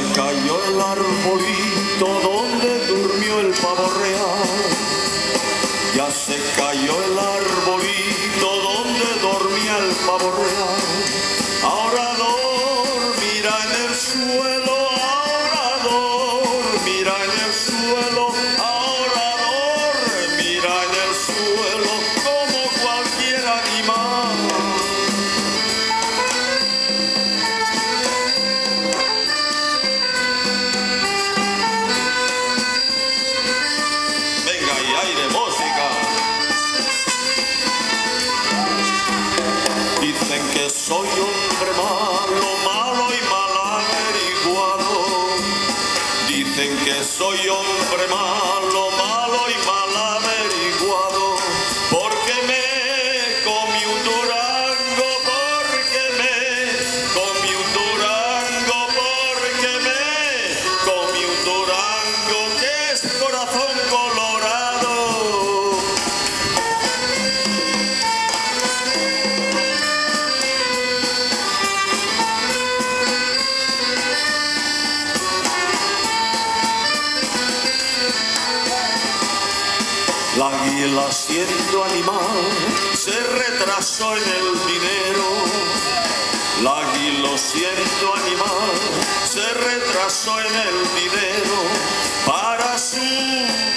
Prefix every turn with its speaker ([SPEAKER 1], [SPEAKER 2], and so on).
[SPEAKER 1] cayó el arbolito donde durmió el pavo real. Ya se cayó el arbolito donde dormía el pavo real. Ahora dormirá en el suelo, ahora dormirá en el suelo, ahora dormirá en el suelo como cualquier animal. Venga, y aire, música. Dicen que soy hombre malo, malo y mal averiguado. Dicen que soy hombre malo, malo y mal averiguado. Porque me comí un durango, porque me comí un durango, porque me comí un durango que es corazón colorado. La águila siendo animal se retrasó en el dinero. La águila siendo animal se retrasó en el dinero para su